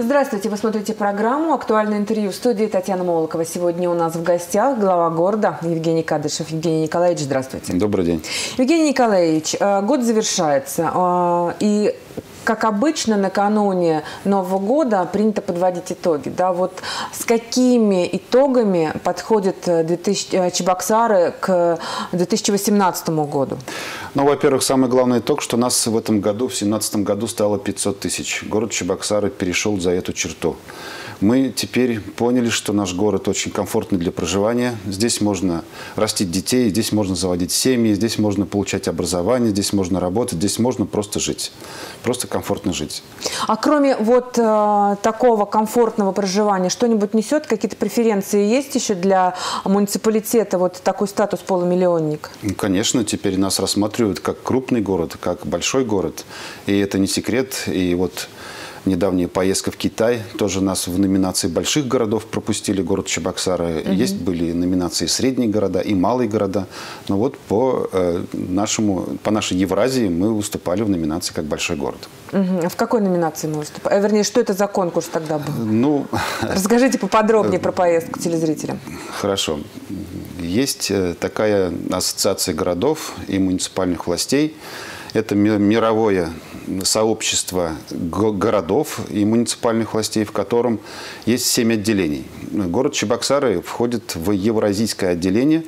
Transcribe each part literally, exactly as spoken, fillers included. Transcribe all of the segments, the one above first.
Здравствуйте, вы смотрите программу «Актуальное интервью» в студии Татьяна Молокова. Сегодня у нас в гостях глава города Евгений Кадышев. Евгений Николаевич, здравствуйте. Добрый день. Евгений Николаевич, год завершается, и как обычно, накануне Нового года принято подводить итоги. Да, вот с какими итогами подходят Чебоксары к две тысячи восемнадцатому году? Ну, во-первых, самый главный итог, что нас в этом году, в две тысячи семнадцатом году, стало пятьсот тысяч. Город Чебоксары перешел за эту черту. Мы теперь поняли, что наш город очень комфортный для проживания. Здесь можно растить детей, здесь можно заводить семьи, здесь можно получать образование, здесь можно работать, здесь можно просто жить. Просто комфортно жить. А кроме вот э, такого комфортного проживания, что-нибудь несет? Какие-то преференции есть еще для муниципалитета? Вот такой статус полумиллионник? Ну, конечно, теперь нас рассматривают как крупный город, как большой город. И это не секрет. И вот недавняя поездка в Китай тоже нас в номинации больших городов пропустили, город Чебоксары. Угу. Есть были номинации средние города и малые города. Но вот по, э, нашему, по нашей Евразии мы выступали в номинации как большой город. Угу. В какой номинации мы выступали? Вернее, что это за конкурс тогда был? Ну, расскажите поподробнее про поездку телезрителям. Хорошо. Есть такая ассоциация городов и муниципальных властей. Это мировое сообщество городов и муниципальных властей, в котором есть семь отделений. Город Чебоксары входит в евразийское отделение.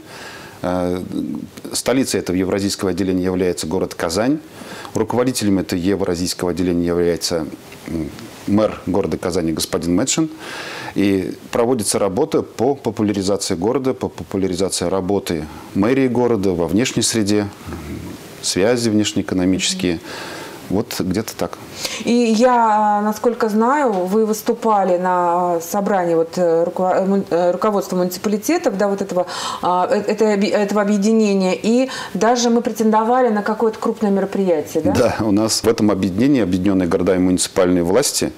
Столицей этого евразийского отделения является город Казань. Руководителем этого евразийского отделения является мэр города Казани господин Мэтшин. И проводится работа по популяризации города, по популяризации работы мэрии города во внешней среде, связи внешнеэкономические. Mm-hmm. Вот где-то так. И я, насколько знаю, вы выступали на собрании вот руководства муниципалитетов, да, вот этого, этого объединения, и даже мы претендовали на какое-то крупное мероприятие, да? Да, у нас в этом объединении Объединенные города и муниципальные власти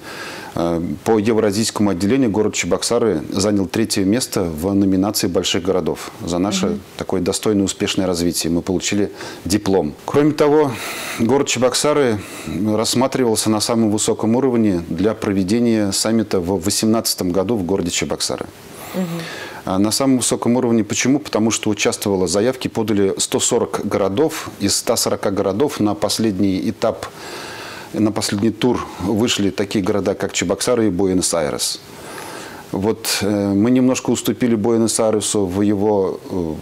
по евразийскому отделению город Чебоксары занял третье место в номинации больших городов за наше угу. такое достойное успешное развитие. Мы получили диплом. Кроме того, город Чебоксары рассматривался на самом высоком уровне для проведения саммита в две тысячи восемнадцатом году в городе Чебоксары. Угу. На самом высоком уровне. Почему? Потому что участвовало, заявки подали сто сорок городов. Из ста сорока городов на последний этап, на последний тур вышли такие города, как Чебоксары и Буэнос-Айрес. Вот э, мы немножко уступили Буэнос-Айресу в его э,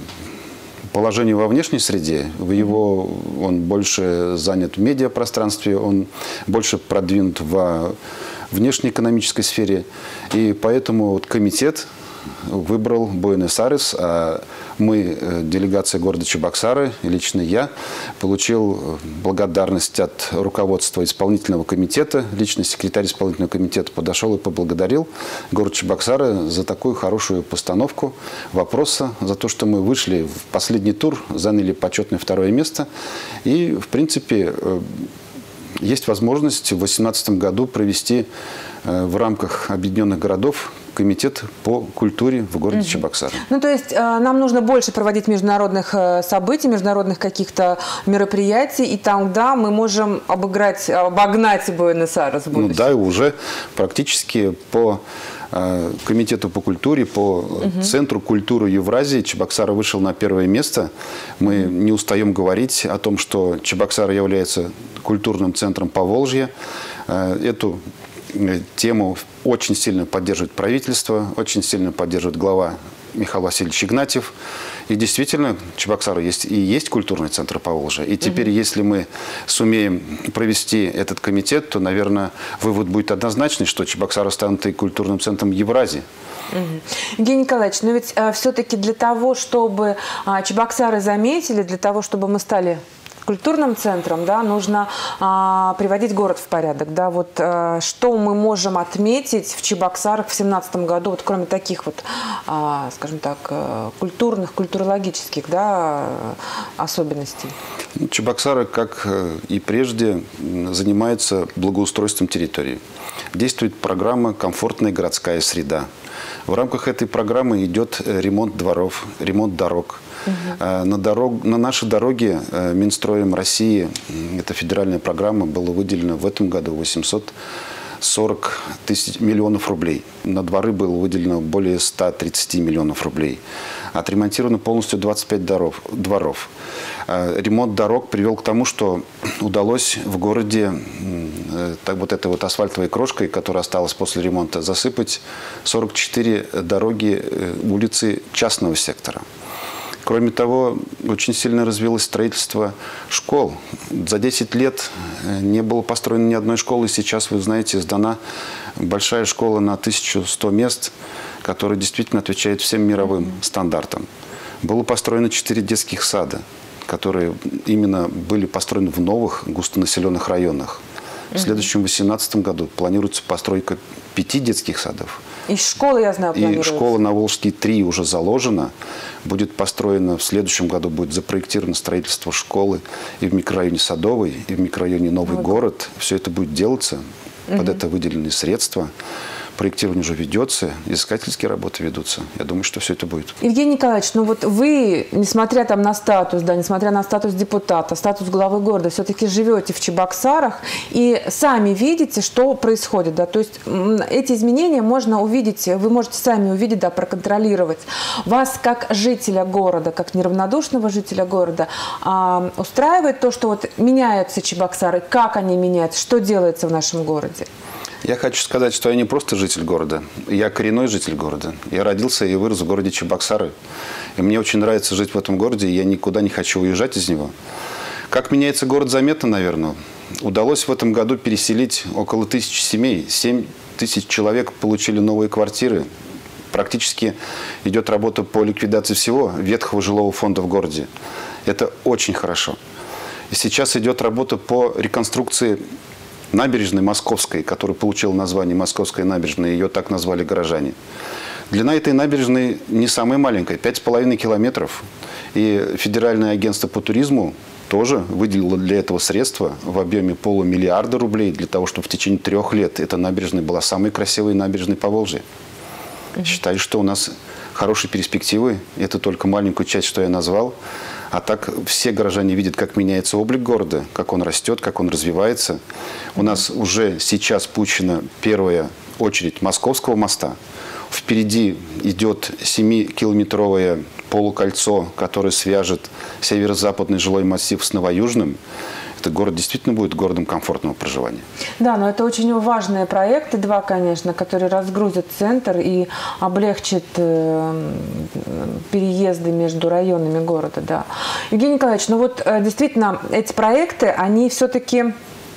положении во внешней среде. В его, он больше занят в медиапространстве, он больше продвинут в внешнеэкономической сфере. И поэтому вот комитет выбрал Буэнос-Айрес, а мы, делегация города Чебоксары, лично я, получил благодарность от руководства исполнительного комитета. Лично секретарь исполнительного комитета подошел и поблагодарил город Чебоксары за такую хорошую постановку вопроса, за то, что мы вышли в последний тур, заняли почетное второе место. И, в принципе, есть возможность в две тысячи восемнадцатом году провести в рамках объединенных городов комитет по культуре в городе угу. Чебоксары. Ну, то есть нам нужно больше проводить международных событий, международных каких-то мероприятий, и тогда мы можем обыграть, обогнать Буэнос-Айрес в будущем. Ну да, и уже практически по комитету по культуре, по угу. Центру культуры Евразии Чебоксары вышел на первое место. Мы угу. не устаем говорить о том, что Чебоксары является культурным центром Поволжья. Эту тему очень сильно поддерживает правительство, очень сильно поддерживает глава Михаил Васильевич Игнатьев. И действительно, Чебоксары есть и есть культурный центр Поволжья. И теперь, угу. если мы сумеем провести этот комитет, то, наверное, вывод будет однозначный, что Чебоксары станут и культурным центром Евразии. Угу. Евгений Николаевич, но ведь а, все-таки для того, чтобы а, Чебоксары заметили, для того, чтобы мы стали культурным центром, да, нужно а, приводить город в порядок. Да, вот, а, что мы можем отметить в Чебоксарах в две тысячи семнадцатом году, вот, кроме таких вот, а, скажем так, культурных, культурологических, да, особенностей? Чебоксары, как и прежде, занимаются благоустройством территории. Действует программа «Комфортная городская среда». В рамках этой программы идет ремонт дворов, ремонт дорог. Угу. На, дорог, на наши дороги Минстроем России, это федеральная программа, было выделено в этом году восемьсот сорок тысяч, миллионов рублей. На дворы было выделено более ста тридцати миллионов рублей. Отремонтировано полностью двадцать пять дворов. дворов. Ремонт дорог привел к тому, что удалось в городе так, вот этой вот асфальтовой крошкой, которая осталась после ремонта, засыпать сорок четыре дороги, улицы частного сектора. Кроме того, очень сильно развилось строительство школ. За десять лет не было построено ни одной школы. Сейчас, вы знаете, сдана большая школа на тысячу сто мест, которая действительно отвечает всем мировым стандартам. Было построено четыре детских сада, которые именно были построены в новых густонаселенных районах. В следующем две тысячи восемнадцатом году планируется постройка пяти детских садов. И школы, я знаю, планируется. И школа на Волжский три уже заложена. Будет построена в следующем году, будет запроектировано строительство школы и в микрорайоне Садовый, и в микрорайоне Новый вот. город. Все это будет делаться. Угу. Под это выделены средства. Проектирование уже ведется, изыскательские работы ведутся. Я думаю, что все это будет. Евгений Николаевич, ну вот вы, несмотря там на статус, да, несмотря на статус депутата, статус главы города, все-таки живете в Чебоксарах и сами видите, что происходит, да, то есть эти изменения можно увидеть, вы можете сами увидеть, да, проконтролировать. Вас как жителя города, как неравнодушного жителя города, а, устраивает то, что вот меняются Чебоксары, как они меняются, что делается в нашем городе? Я хочу сказать, что я не просто житель города, я коренной житель города. Я родился и вырос в городе Чебоксары. И мне очень нравится жить в этом городе, и я никуда не хочу уезжать из него. Как меняется город, заметно, наверное. Удалось в этом году переселить около тысячи семей. семь тысяч человек получили новые квартиры. Практически идет работа по ликвидации всего ветхого жилого фонда в городе. Это очень хорошо. И сейчас идет работа по реконструкции набережной Московской, которая получила название Московская набережная, ее так назвали горожане. Длина этой набережной не самая маленькая, пять с половиной километров. И Федеральное агентство по туризму тоже выделило для этого средства в объеме полумиллиарда рублей, для того, чтобы в течение трех лет эта набережная была самой красивой набережной Поволжья. Mm-hmm. Считаю, что у нас хорошие перспективы. Это только маленькую часть, что я назвал. А так все горожане видят, как меняется облик города, как он растет, как он развивается. У нас уже сейчас пущена первая очередь Московского моста. Впереди идет семикилометровое полукольцо, которое свяжет северо-западный жилой массив с Новоюжным. Этот город действительно будет городом комфортного проживания. Да, но это очень важные проекты, два, конечно, которые разгрузят центр и облегчат э, переезды между районами города. Да. Евгений Николаевич, ну вот э, действительно эти проекты, они все-таки...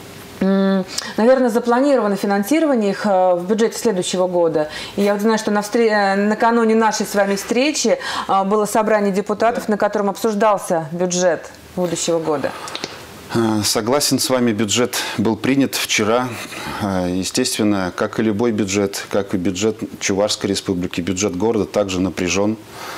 Наверное, запланировано финансирование их в бюджете следующего года. И я вот знаю, что на встр... накануне нашей с вами встречи было собрание депутатов, на котором обсуждался бюджет будущего года. Согласен с вами, бюджет был принят вчера. Естественно, как и любой бюджет, как и бюджет Чувашской республики, бюджет города также напряжен.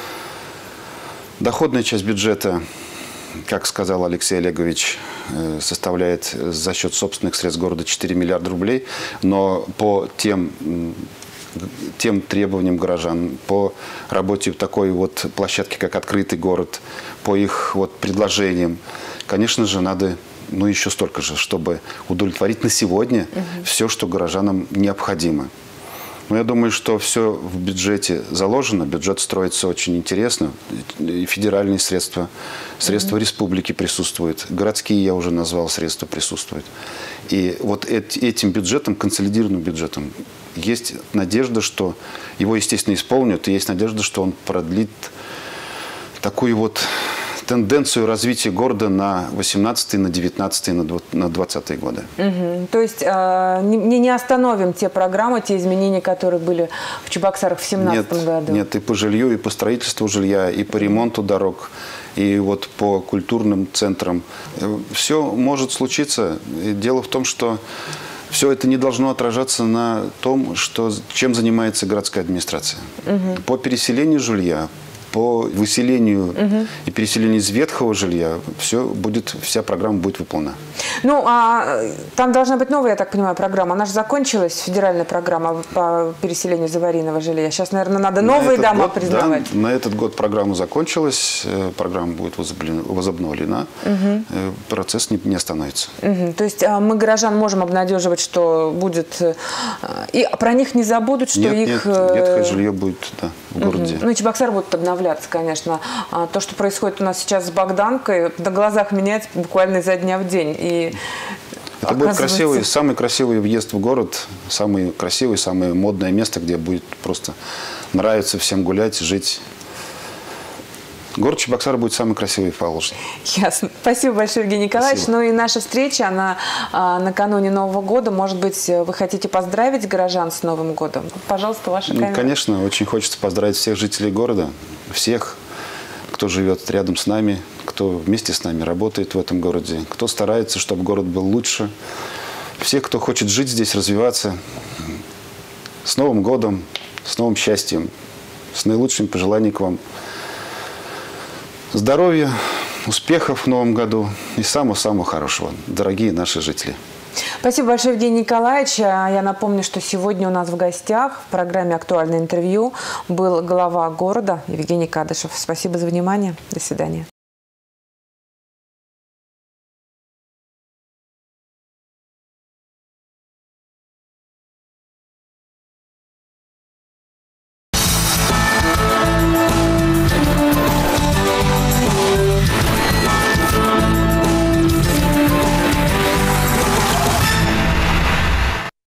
Доходная часть бюджета, как сказал Алексей Олегович, составляет за счет собственных средств города четыре миллиарда рублей. Но по тем, тем требованиям горожан, по работе такой вот площадки, как «Открытый город», по их вот предложениям, конечно же, надо ну, еще столько же, чтобы удовлетворить на сегодня угу. все, что горожанам необходимо. Но я думаю, что все в бюджете заложено. Бюджет строится очень интересно. И федеральные средства, средства mm-hmm. республики присутствуют. Городские, я уже назвал, средства присутствуют. И вот этим бюджетом, консолидированным бюджетом, есть надежда, что его, естественно, исполнят. И есть надежда, что он продлит такую вот тенденцию развития города на восемнадцатый, на девятнадцатый, на двадцатые годы. Угу. То есть э, не, не остановим те программы, те изменения, которые были в Чебоксарах в семнадцатом году? Нет, и по жилью, и по строительству жилья, и по ремонту дорог, и вот по культурным центрам. Все может случиться. И дело в том, что все это не должно отражаться на том, что, чем занимается городская администрация. Угу. По переселению жилья, по выселению угу. и переселению из ветхого жилья, все будет, вся программа будет выполнена. Ну, а там должна быть новая, я так понимаю, программа. Она же закончилась, федеральная программа по переселению из аварийного жилья. Сейчас, наверное, надо новые на дома год, признавать. Да, на этот год программа закончилась, программа будет возобновлена, угу. процесс не, не остановится. Угу. То есть мы горожан можем обнадеживать, что будет... И про них не забудут, что нет, их... Нет, ветхое жилье будет да, в городе. Угу. Ну, Чебоксары будут обновляться, конечно. А то, что происходит у нас сейчас с Богданкой, на глазах меняется буквально изо дня в день. И это будет красивый, самый красивый въезд в город, самый красивый, самое модное место, где будет просто нравиться всем гулять, жить. Город Чебоксары будет самый красивый в Поволжье. Ясно. Спасибо большое, Евгений Николаевич. Спасибо. Ну и наша встреча, она а, накануне Нового года. Может быть, вы хотите поздравить горожан с Новым годом? Пожалуйста, ваша камера. Ну, конечно, очень хочется поздравить всех жителей города, всех, кто живет рядом с нами, кто вместе с нами работает в этом городе, кто старается, чтобы город был лучше. Всех, кто хочет жить здесь, развиваться. С Новым годом, с новым счастьем, с наилучшими пожеланиями к вам. Здоровья, успехов в новом году и самого-самого хорошего, дорогие наши жители. Спасибо большое, Евгений Николаевич. Я напомню, что сегодня у нас в гостях в программе «Актуальное интервью» был глава города Евгений Кадышев. Спасибо за внимание. До свидания.